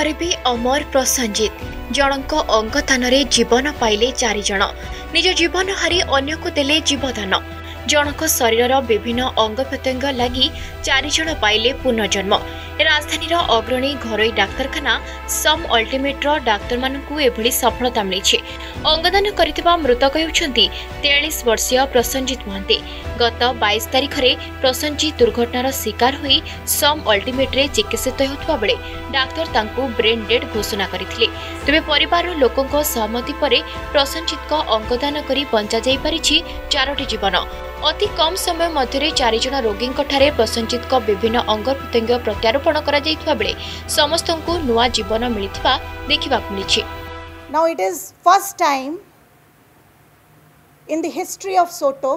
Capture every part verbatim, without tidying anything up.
पर भी अमर प्रसन्नजित जनक अंगदान जीवन पाइले चारि जन निज जीवन हारी अन्य को देले जीवदान जनक शरीर विभिन्न अंग प्रत्यंग लगी चारि जन पाइले पुनर्जन्म राजधानी अग्रणी घरोई डाक्तरखाना सम अल्टिमेट्र डाक्तर मानकु एभली सफलता मिली अंगदान करथिबा मृतक हेउछंती तैंतालीस वर्षीय प्रसन्नजित महंती गत बाईस तारिख में प्रसन्नजित दुर्घटनार शिकार हुई सम अल्टिमेट्रे चिकित्सित होता बेले डाक्तर तांकु ब्रेन डेड घोषणा करथिले तेबे परिवार लोकंक सहमति परे प्रसन्नजित अंगदान करी बंचा जाई परिछि चारोटी जीवन अति कम समय मध्य चारि जन रोगी प्रसन्नजित विभिन्न अंग प्रत्यंग प्रत्यारोपण करा जाइतबा बेले समस्तंकु नुआ जीवन मिलिथिबा देखिबाकु मिलिछि। Now it is first time in the history of Soto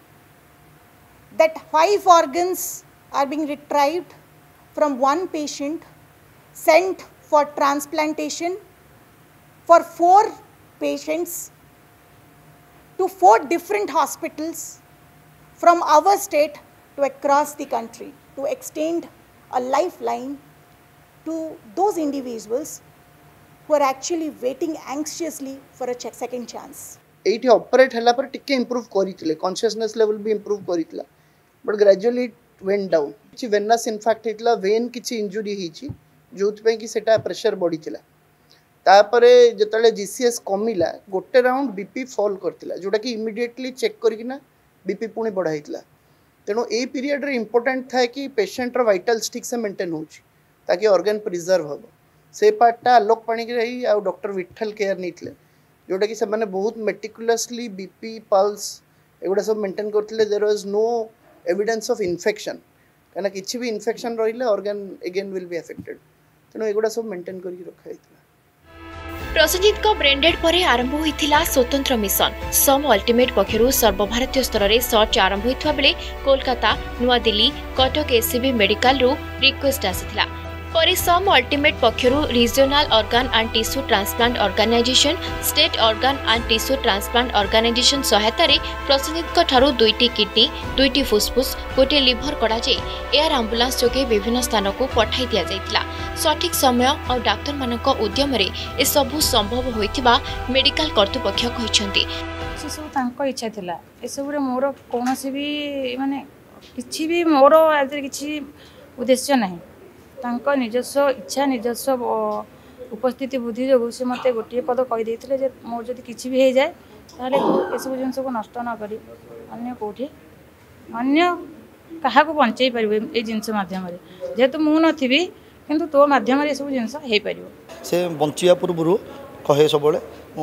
that five organs are being retrieved from one patient, sent for transplantation for four patients to four different hospitals from our state to across the country to extend a lifeline to those individuals who are actually waiting anxiously for a second chance. एटी operate हला पर टिके improve करितले consciousness level भी improve करितला but gradually it went down किछि venous infect हितला vein किछि इंजुरी हिछि जोथ पे कि सेटा प्रेशर बढ़ितला तापरे जतले जीसीएस कमिला गोटे राउंड बीपी फॉल करतिला जोटा कि इमीडिएटली चेक करकिना बीपी पुणी बढ़ाइतला तेणु ए पीरियड रे इंपोर्टेंट था कि पेशेंट रो वाइटल्स ठीक से मेंटेन होछि ताकि ऑर्गन प्रिजर्व हो से पार्टा आलोक पाणी के रही आ डॉक्टर विठल केयर नीतले जोटा कि से माने बहुत मेटिकुलसली बीपी पल्स एगुडा सब मेंटेन करथिले there was no evidence of infection कना किछि भी इन्फेक्शन रहिले organ again will be affected तेणु एगुडा सब मेंटेन करके रखा हितला। प्रसन्नजित को ब्रेनडेड पर आरंभ होइथिला स्वतंत्र मिशन सम अल्टिमेट पक्षरु सर्वभारतीय स्तर में सर्च आरंभ होइथवा बेले कोलकाता नुआ दिल्ली कटक एसीबी मेडिकल रु रिक्वेस्ट आसिथिला परि सम अल्टिमेट पक्षरु regional organ and tissue transplant organisation state organ and tissue transplant organisation सहायता रे प्रसन्नजित ठारू दुईटी किडनी दुईटी फुसफुस गोटे लिभर कड़ा जाई एयर एम्बुलेंस जोगे विभिन्न स्थान को पठाई दिया जाइतिला सठिक समय और डाक्तर मानक उद्यम रे ए सबु संभव होइतिबा मेडिकल कर्तृपक्ष कहिसंती से सब तांको इच्छा थिला ए सब रे मोर कोनोसी भी माने किछि भी मोर आदि किछि उद्देश्य नहीं तांको निजस्व इच्छा निजस्व उपस्थिति बुद्धि जो से मते गोटे पद कहि देथिले जे मोर जदि किछि भी हे जाय ताले ए सब जिंस को नष्ट न करी अन्य कोठी अन्य कहा को बंचै परिबे ए जिंस माध्यम रे जेतु मु नथिबी किंतु तो माध्यम रे सब जिंस हे परिबो से बंचिया पूर्व कहे सबले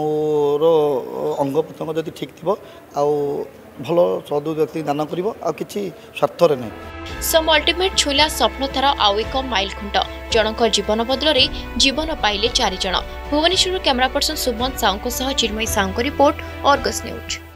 मोर अंग प्रत्यंग जदि ठीक थिबो आ भलो सदु व्यक्ति दान करिवो आ किछि स्वार्थ रे नै सम अल्टिमेट छुला सफलतार आउ एक माइल खुंट जनक जीवन बदल रे जीवन पाइले चारि जन भुवनेश्वर कैमरा पर्सन सुमन साउंको सह चिन्मयी साउंको रिपोर्ट अर्गस न्यूज।